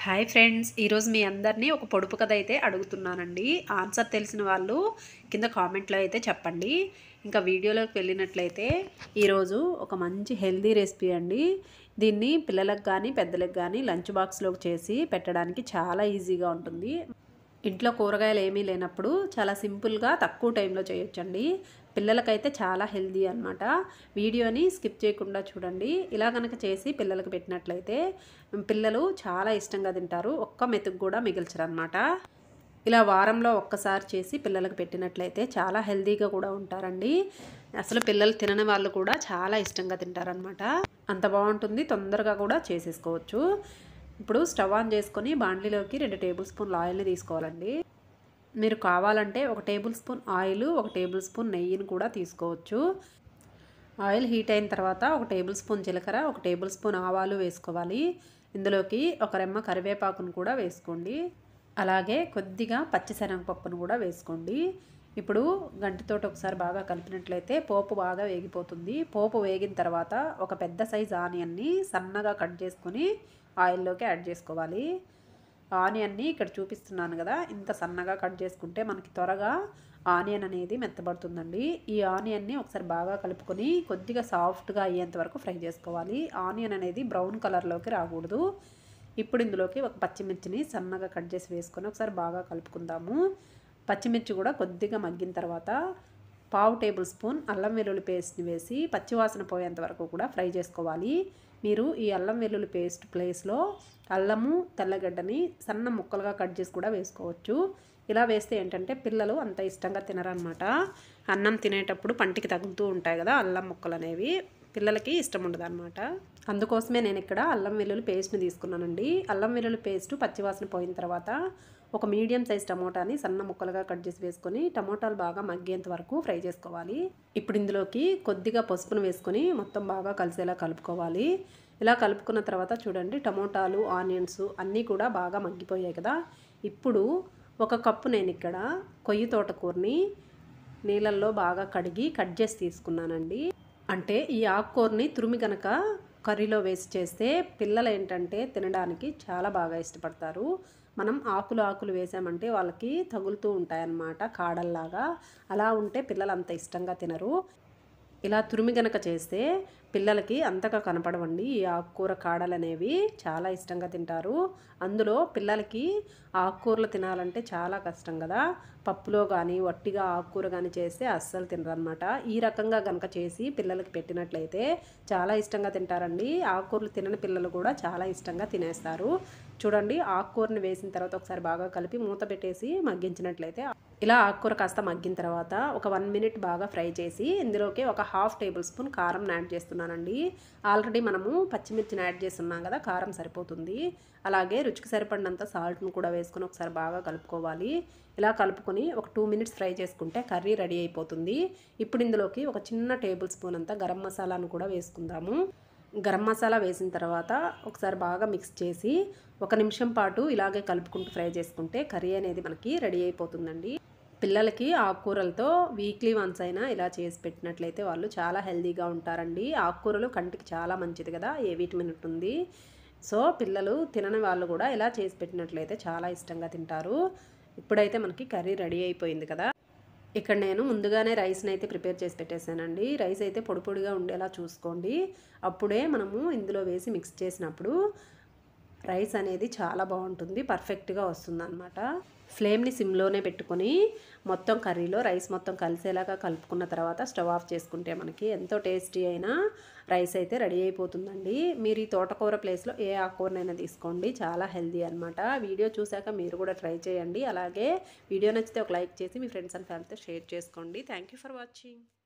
Hi friends, ఈరోజు మీ అందరినీ ఒక పొడుపు కథ అయితే అడుగుతున్నానండి. ఆన్సర్ తెలిసిన వాళ్ళు కింద కామెంట్లో అయితే చెప్పండి. ఇంకా వీడియోలోకి వెళ్ళినట్లయితే ఈరోజు ఒక మంచి హెల్దీ రెసిపీ అండి. దీన్ని పిల్లలకు కానీ పెద్దలకు కానీ లంచ్ బాక్స్లోకి చేసి పెట్టడానికి చాలా ఈజీగా ఉంటుంది. ఇంట్లో కూరగాయలు ఏమీ లేనప్పుడు చాలా సింపుల్గా తక్కువ టైంలో చేయొచ్చండి. పిల్లలకైతే చాలా హెల్దీ అనమాట. వీడియోని స్కిప్ చేయకుండా చూడండి. ఇలా కనుక చేసి పిల్లలకు పెట్టినట్లయితే పిల్లలు చాలా ఇష్టంగా తింటారు. ఒక్క మెతుకు కూడా మిగిల్చరు అనమాట. ఇలా వారంలో ఒక్కసారి చేసి పిల్లలకు పెట్టినట్లయితే చాలా హెల్దీగా కూడా ఉంటారండి. అసలు పిల్లలు తినని వాళ్ళు కూడా చాలా ఇష్టంగా తింటారనమాట. అంత బాగుంటుంది. తొందరగా కూడా చేసేసుకోవచ్చు. ఇప్పుడు స్టవ్ ఆన్ చేసుకొని బాండ్లీలోకి 2 టేబుల్ స్పూన్ల ఆయిల్ని తీసుకోవాలండి. మీరు కావాలంటే 1 tablespoon oil, 1 tablespoon నెయ్యిని కూడా తీసుకోవచ్చు. ఆయిల్ హీట్ అయిన తర్వాత 1 టేబుల్ స్పూన్ జీలకర్ర, 1 టేబుల్ స్పూన్ ఆవాలు వేసుకోవాలి. ఇందులోకి 1 రెమ్మ కరివేపాకును కూడా వేసుకోండి. అలాగే కొద్దిగా పచ్చిశనగపప్పును కూడా వేసుకోండి. ఇప్పుడు గంటితోటి ఒకసారి బాగా కలిపినట్లయితే పోపు బాగా వేగిపోతుంది. పోపు వేగిన తర్వాత ఒక పెద్ద సైజ్ ఆనియన్ని సన్నగా కట్ చేసుకొని ఆయిల్లోకి యాడ్ చేసుకోవాలి. ఆనియన్ని ఇక్కడ చూపిస్తున్నాను కదా, ఇంత సన్నగా కట్ చేసుకుంటే మనకి త్వరగా ఆనియన్ అనేది మెత్తబడుతుందండి. ఈ ఆనియన్ని ఒకసారి బాగా కలుపుకొని కొద్దిగా సాఫ్ట్గా అయ్యేంత వరకు ఫ్రై చేసుకోవాలి. ఆనియన్ అనేది బ్రౌన్ కలర్లోకి రాకూడదు. ఇప్పుడు ఇందులోకి ఒక పచ్చిమిర్చిని సన్నగా కట్ చేసి వేసుకొని ఒకసారి బాగా కలుపుకుందాము. పచ్చిమిర్చి కూడా కొద్దిగా మగ్గిన తర్వాత 1/2 టేబుల్ స్పూన్ అల్లం వెల్లుల్లి పేస్ట్ని వేసి పచ్చివాసన పోయేంత వరకు కూడా ఫ్రై చేసుకోవాలి. మీరు ఈ అల్లం వెల్లుల్లి పేస్ట్ ప్లేస్లో అల్లము, తెల్లగడ్డని సన్న ముక్కలుగా కట్ చేసి కూడా వేసుకోవచ్చు. ఇలా వేస్తే ఏంటంటే పిల్లలు అంత ఇష్టంగా తినరనమాట. అన్నం తినేటప్పుడు పంటికి తగులుతూ ఉంటాయి కదా అల్లం ముక్కలు అనేవి, పిల్లలకి ఇష్టం ఉండదు అనమాట. అందుకోసమే నేను ఇక్కడ అల్లం వెల్లుల్లి పేస్ట్ని తీసుకున్నానండి. అల్లం వెల్లుల్లి పేస్ట్ పచ్చివాసన పోయిన తర్వాత ఒక మీడియం సైజ్ టమోటాని సన్న ముక్కలుగా కట్ చేసి వేసుకొని టమోటాలు బాగా మగ్గేంత వరకు ఫ్రై చేసుకోవాలి. ఇప్పుడు ఇందులోకి కొద్దిగా పసుపును వేసుకొని మొత్తం బాగా కలిసేలా కలుపుకోవాలి. ఇలా కలుపుకున్న తర్వాత చూడండి, టమోటాలు, ఆనియన్స్ అన్నీ కూడా బాగా మగ్గిపోయాయి కదా. ఇప్పుడు 1 కప్పు నేను ఇక్కడ కొయ్యి తోటకూరని నీళ్ళల్లో బాగా కడిగి కట్ చేసి తీసుకున్నానండి. అంటే ఈ ఆకుకూరని తురిమి కనుక కర్రీలో వేసి చేస్తే పిల్లలు ఏంటంటే తినడానికి చాలా బాగా ఇష్టపడతారు. మనం ఆకులు వేసామంటే వాళ్ళకి తగులుతూ ఉంటాయన్నమాట కాడల్లాగా. అలా ఉంటే పిల్లలు అంత ఇష్టంగా తినరు. ఇలా తురిమి గనక చేస్తే పిల్లలకి అంతగా కనపడవండి. ఈ ఆకుకూర కాడలు అనేవి చాలా ఇష్టంగా తింటారు. అందులో పిల్లలకి ఆకుకూరలు తినాలంటే చాలా కష్టం కదా. పప్పులో కానీ వట్టిగా ఆకుకూర కానీ చేస్తే అస్సలు తినరనమాట. ఈ రకంగా కనుక చేసి పిల్లలకి పెట్టినట్లయితే చాలా ఇష్టంగా తింటారండి. ఆకుకూరలు తినని పిల్లలు కూడా చాలా ఇష్టంగా తినేస్తారు. చూడండి, ఆకుకూరని వేసిన తర్వాత ఒకసారి బాగా కలిపి మూత పెట్టేసి మగ్గించినట్లయితే ఇలా ఆకుకూర కాస్త మగ్గిన తర్వాత ఒక 1 మినిట్ బాగా ఫ్రై చేసి ఇందులోకి ఒక 1/2 టేబుల్ స్పూన్ కారం యాడ్ చేస్తున్నానండి. ఆల్రెడీ మనము పచ్చిమిర్చిని యాడ్ చేస్తున్నాం కదా, కారం సరిపోతుంది. అలాగే రుచికి సరిపడినంత సాల్ట్ను కూడా వేసుకొని ఒకసారి బాగా కలుపుకోవాలి. ఇలా కలుపుకొని ఒక 2 మినిట్స్ ఫ్రై చేసుకుంటే కర్రీ రెడీ అయిపోతుంది. ఇప్పుడు ఇందులోకి ఒక చిన్న టేబుల్ స్పూన్ అంతా గరం మసాలాను కూడా వేసుకుందాము. గరం మసాలా వేసిన తర్వాత ఒకసారి బాగా మిక్స్ చేసి 1 నిమిషం పాటు ఇలాగే కలుపుకుంటూ ఫ్రై చేసుకుంటే కర్రీ అనేది మనకి రెడీ అయిపోతుందండి. పిల్లలకి ఆకుకూరలతో వీక్లీ వన్స్ అయినా ఇలా చేసి పెట్టినట్లయితే వాళ్ళు చాలా హెల్తీగా ఉంటారండి. ఆకుకూరలు కంటికి చాలా మంచిది కదా, ఏ విటమిన్ ఉంటుంది. సో పిల్లలు తినని వాళ్ళు కూడా ఇలా చేసి పెట్టినట్లయితే చాలా ఇష్టంగా తింటారు. ఇప్పుడైతే మనకి కర్రీ రెడీ అయిపోయింది కదా. ఇక్కడ నేను ముందుగానే రైస్ని అయితే ప్రిపేర్ చేసి పెట్టేశానండి. రైస్ అయితే పొడి పొడిగా ఉండేలా చూసుకోండి. అప్పుడే మనము ఇందులో వేసి మిక్స్ చేసినప్పుడు రైస్ అనేది చాలా బాగుంటుంది, పర్ఫెక్ట్గా వస్తుంది అనమాట. ఫ్లేమ్ని సిమ్లోనే పెట్టుకొని మొత్తం కర్రీలో రైస్ మొత్తం కలిసేలాగా కలుపుకున్న తర్వాత స్టవ్ ఆఫ్ చేసుకుంటే మనకి ఎంతో టేస్టీ అయిన రైస్ అయితే రెడీ అయిపోతుందండి. మీరు ఈ తోటకూర ప్లేస్లో ఏ ఆకుకూరనైనా తీసుకోండి, చాలా హెల్దీ అనమాట. వీడియో చూశాక మీరు కూడా ట్రై చేయండి. అలాగే వీడియో నచ్చితే ఒక లైక్ చేసి మీ ఫ్రెండ్స్ అండ్ ఫ్యామిలీతో షేర్ చేసుకోండి. Thank you for watching.